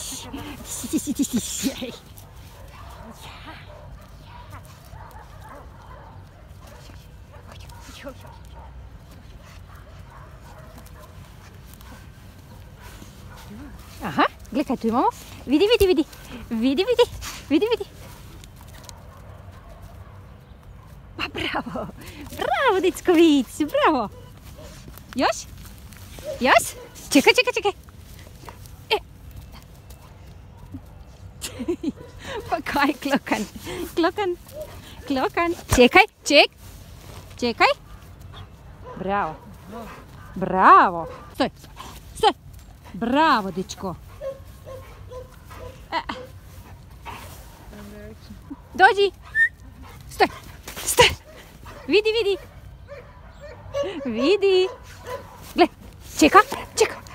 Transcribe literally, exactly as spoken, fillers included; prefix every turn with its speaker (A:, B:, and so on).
A: Ti, ti, ti, ti, ti. Aha, gle kaj tu imamo. Vidi, vidi, vidi. Vidi, vidi. Vidi, vidi. Pa bravo. Bravo, dečkovic. Bravo. Još? Još? Čekaj, čekaj, čekaj. E. Pa kaj, klokan. Klokan. Klokan. Čekaj, ček. Čekaj. Bravo. Bravo. Stoj. Stoj. Bravo, dečko. E. Dođi. Stoj. Stoj. Vidi, vidi. Vidi. Gle, čeka, čeka.